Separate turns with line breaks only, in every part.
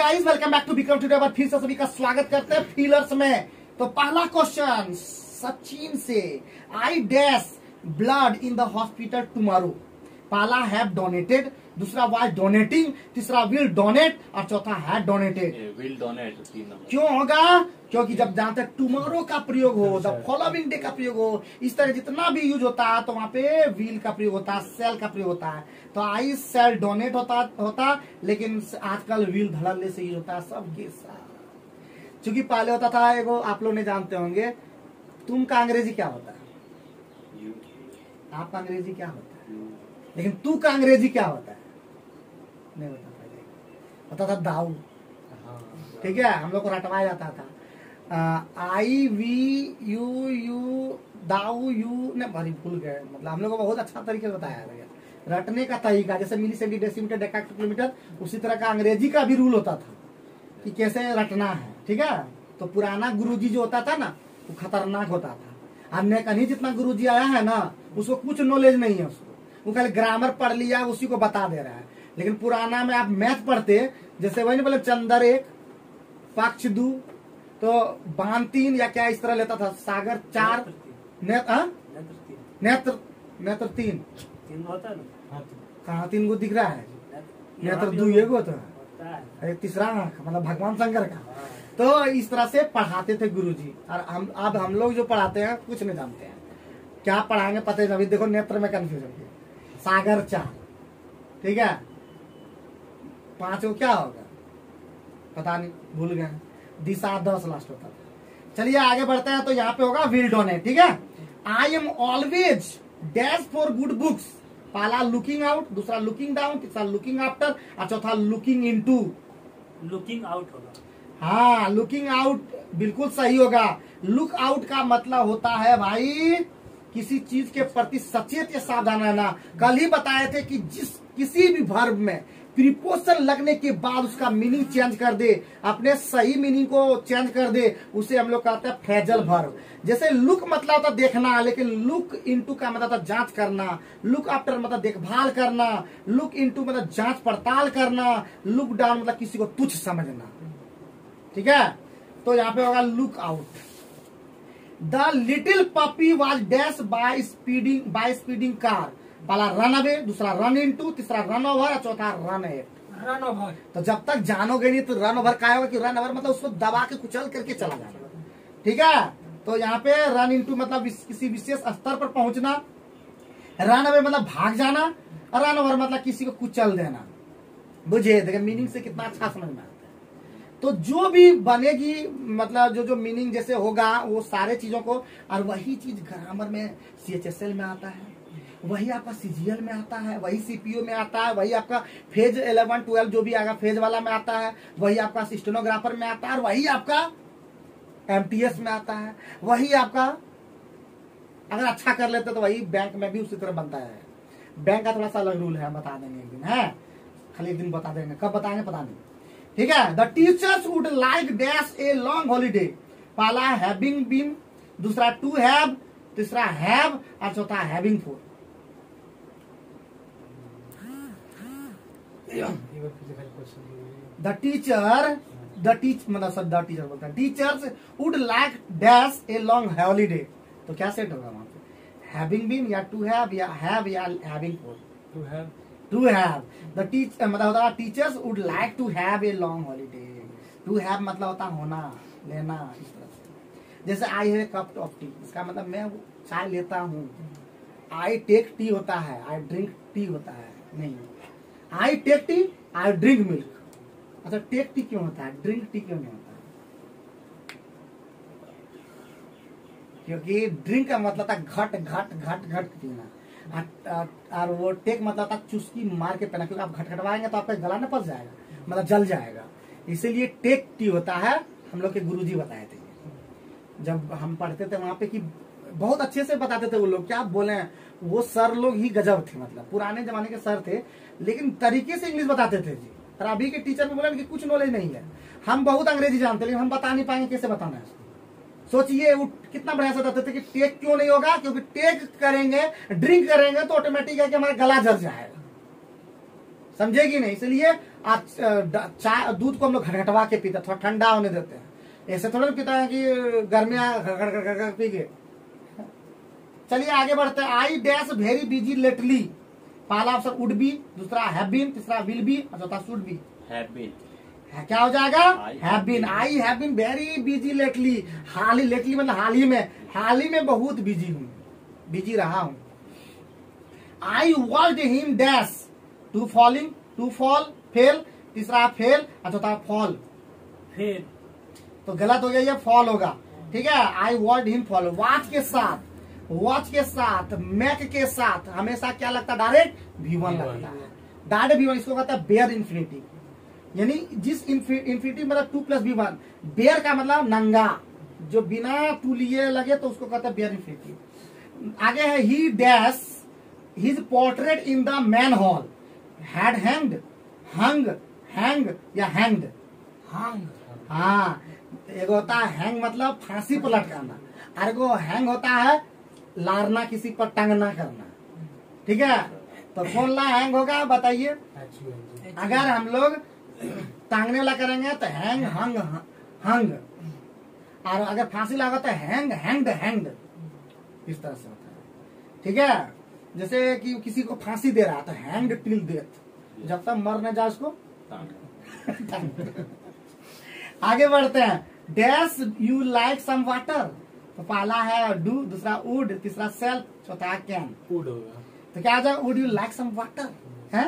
Guys, welcome back to become today. फिर से सभी का स्वागत करते हैं फीलर्स में। तो पहला क्वेश्चन सचिन से, I dash blood in the hospital tomorrow. पहला हैव डोनेटेड, दूसरा वाज डोनेटिंग, तीसरा विल डोनेट और चौथा हैड डोनेटेड।
विल डोनेट
क्यों होगा? क्योंकि जब जहां तक टुमारो का प्रयोग हो, द फॉलोइंग डे का प्रयोग हो, इस तरह जितना भी यूज होता है तो वहां पे विल का प्रयोग होता है, सेल का प्रयोग होता है। तो आई सेल डोनेट होता लेकिन आजकल विल धड़ल्ले से यूज होता है सब के साथ। चूंकि पहले होता था एगो, आप लोग नहीं जानते होंगे, तुम का अंग्रेजी क्या होता है, आपका अंग्रेजी क्या होता है, लेकिन तू का अंग्रेजी क्या होता है नहीं बता पाएगा। होता था दाऊ, ठीक है, हम लोग को रटवाया जाता था। I we you you thou you ने भरी भूल गए, मतलब हम लोग को बहुत अच्छा तरीके से बताया गया रटने का तरीका। जैसे मिली सेंटी डेसीमीटर डेकाहेक्टोमीटर, उसी तरह का अंग्रेजी का भी रूल होता था कि कैसे रटना है, ठीक है। तो पुराना गुरुजी जो होता था ना, वो खतरनाक होता था। अब कहीं जितना गुरुजी आया है ना, उसको कुछ नॉलेज नहीं है, उसको वो खाली ग्रामर पढ़ लिया, उसी को बता दे रहा है। लेकिन पुराना में आप मैथ पढ़ते, जैसे वही नहीं बोले चंदर एक पक्ष दू, तो बान तीन या क्या इस तरह लेता था, सागर चार, नेत्र तीन कहाँ तीन गो दिख रहा है, नेत्र दू एगो तो है, तीसरा मतलब भगवान शंकर का। तो इस तरह से पढ़ाते थे गुरुजी। और हम लोग जो पढ़ाते हैं कुछ नहीं जानते हैं, क्या पढ़ाएंगे पता नहीं। अभी देखो नेत्र में कंफ्यूज हो गया, सागर चार, ठीक है, पांच को क्या होगा पता नहीं, भूल गए। दिशा 10 लास्ट होता था। चलिए आगे बढ़ते हैं। तो यहाँ पे होगा विल डोनेट, ठीक है। I am always dash for good books. पहला लुकिंग आउट, दूसरा लुकिंग डाउन, तीसरा लुकिंग आफ्टर और चौथा लुकिंग इनटू।
लुकिंग आउट होगा।
हाँ, लुकिंग आउट बिल्कुल सही होगा। लुक आउट का मतलब होता है भाई किसी चीज के प्रति सचेत या सावधान रहना। कल ही बताए थे कि किसी भी वर्ब में प्रीपोजिशन लगने के बाद उसका मीनिंग चेंज कर दे, अपने सही मीनिंग को चेंज कर दे, उसे हम लोग कहते हैं फ्रेजल वर्ब। जैसे लुक मतलब होता देखना, लेकिन लुक इनटू का मतलब होता जांच करना, लुक आफ्टर मतलब देखभाल करना, लुक इनटू मतलब जांच पड़ताल करना, लुक डाउन मतलब किसी को तुच्छ समझना, ठीक है। तो यहाँ पे होगा look out. The little puppy was dash by speeding car. पहला रन अवे, दूसरा रन इनटू, तीसरा रन ओवर और चौथा रन एट।
Run over.
तो जब तक जानोगे नहीं तो रन ओवर क्या होगा कि रन ओवर मतलब उसको दबा के कुचल करके चला जाना, ठीक है। तो यहाँ पे रन इनटू मतलब किसी विशेष स्तर पर पहुंचना, रन अवे मतलब भाग जाना, और रन ओवर मतलब किसी को कुचल देना। बुझे, देखिए मीनिंग से कितना अच्छा समझ में आता है। तो जो भी बनेगी मतलब जो मीनिंग जैसे होगा वो सारे चीजों को, और वही चीज ग्रामर में CHSL में आता है, वही आपका CGL में आता है, वही CPO में आता है, वही आपका फेज 11, 12 जो भी आएगा फेज वाला में आता है, वही आपका स्टेनोग्राफर में आता है, और वही आपका MTS में आता है, वही आपका अगर अच्छा कर लेते तो वही बैंक में भी उसी तरह बनता है। बैंक का थोड़ा सा अलग रूल है, बता देंगे एक दिन, है खाली एक दिन बता देंगे, कब बताएंगे पता नहीं, ठीक है। The teachers would like dash a long holiday. पहला हैविंग बीन, दूसरा टू हैव, तीसरा हैव और चौथा having for. Teachers would like dash a long holiday. तो क्या सेट होगा वहां पे, हैविंग बीन या टू हैव या having for. To have. The teacher मतलब होता है teachers would like to have a long holiday. To have मतलब होता होना, लेना, इस तरह से। जैसे आई have a cup of tea, इसका मतलब मैं चाय लेता हूँ। आई टेक टी होता है, आई ड्रिंक टी होता है नहीं। I take tea, I drink milk. अच्छा, टेक टी क्यों होता है, ड्रिंक टी क्यों नहीं होता है? क्योंकि ड्रिंक का मतलब था घट घट घट घट पीना, और वो टेक मतलब था चुस्की मार के पीना, क्योंकि आप घटघटवाएंगे तो आपका गला न फंस जाएगा, मतलब जल जाएगा। इसीलिए टेक टी होता है। हम लोग के गुरुजी बताए थे जब हम पढ़ते थे वहां पे, कि बहुत अच्छे से बताते थे वो लोग, क्या बोले, वो सर लोग ही गजब थे, मतलब पुराने जमाने के सर थे, लेकिन तरीके से इंग्लिश बताते थे जी। और अभी के टीचर में बोले कि कुछ नॉलेज नहीं है, हम बहुत अंग्रेजी जानते, लेकिन हम बता नहीं पाएंगे कैसे बताना है। सोचिए वो कितना बढ़िया से बताते थे कि टेक क्यों नहीं होगा, क्योंकि टेक करेंगे, ड्रिंक करेंगे तो ऑटोमेटिक है कि हमारा गला जल जाएगा। समझेगी नहीं, इसलिए चाय दूध को हम लोग घटघटवा के पीते हैं, थोड़ा ठंडा होने देते हैं। ऐसे थोड़ा ना पीता है कि गर्मियां पी के। चलिए आगे बढ़ते हैं। I dash very busy lately. पहला ऑप्शन वुड बी, दूसरा हैव बीन, तीसरा विल बी और चौथा शुड बी। क्या हो जाएगा? Have been. I have been very busy lately. हाल ही, लेटली मतलब हाल ही में बहुत बिजी हूँ, बिजी रहा हूँ। I watched him dash to falling, to fall fell, तीसरा फेल और चौथा फॉल।
फेल
तो गलत हो गया, ये फॉल होगा। ठीक है, I watched him fall. Watch के साथ मैक के साथ हमेशा क्या लगता है? डायरेक्ट V1 लगता है। डायरेक्ट V1 इसको कहता है बेयर इन्फिनिटी, यानी जिस इन्फिनिटी मतलब 2 + V1। बेयर का मतलब नंगा, जो बिना टू लिए लगे तो उसको कहता है बेयर इन्फिनिटी। आगे है he dash his portrait in the main hall. Had hanged, hung, hang या हैंग्ड।
हंग।
हाँ, एक होता है हैंग मतलब फांसी पर लटकाना, और एगो हैंग होता है लारना, किसी पर टंगना करना। ठीक है, तो कौन ला हैंग होगा बताइए? अगर हम लोग टांगने वाला करेंगे तो हैंग, हंग, हंग, और अगर फांसी लगा तो हैंग, हैंग्ड, हैंग्ड। इस तरह से होता है। ठीक है, जैसे कि किसी को फांसी दे रहा है तो हैंग्ड टिल डेथ, जब तक मर न जाए उसको। आगे बढ़ते हैं। Dash you like some water. तो पहला है डू, दूसरा वुड, तीसरा सेल्फ, चौथा कैन।
वुड होगा।
तो क्या आ जाएगा? Would you like some water है।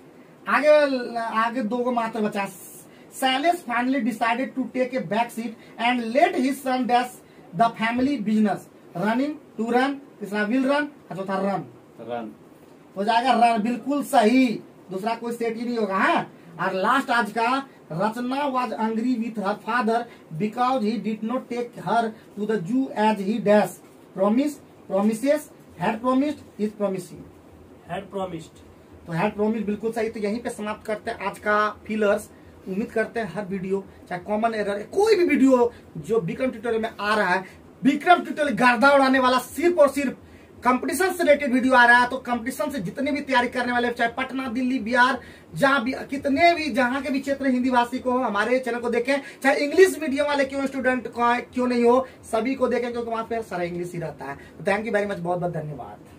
आगे दो को मात्र बचा। Silas finally decided to take a back seat and let his son dash the family business. Running, to run, तीसरा विल रन और चौथा रन। हो जाएगा रन, बिल्कुल सही। दूसरा कोई सेट ही नहीं होगा। हाँ, और लास्ट आज का, Rachna was angry with her father because he did not take her to the zoo as he dash promise, promises, had promised, is promising.
Had promised.
तो हैड प्रोमिस बिल्कुल सही। तो यहीं पे समाप्त करते हैं आज का फिलर्स। उम्मीद करते हैं हर वीडियो, चाहे कॉमन एरर, कोई भी वीडियो जो विक्रम ट्यूटोरियल में आ रहा है, विक्रम ट्यूटोरियल गर्दा उड़ाने वाला सिर्फ और सिर्फ कंपटीशन से रिलेटेड वीडियो आ रहा है। तो कंपटीशन से जितने भी तैयारी करने वाले, चाहे पटना, दिल्ली, बिहार, जहां भी, कितने भी, जहां के भी क्षेत्र हिंदी भाषी को हो, हमारे चैनल को देखें। चाहे इंग्लिश मीडियम वाले क्यों स्टूडेंट क्यों नहीं हो, सभी को देखें, क्योंकि वहां पे सारा इंग्लिश ही रहता है। तो थैंक यू वेरी मच, बहुत बहुत धन्यवाद।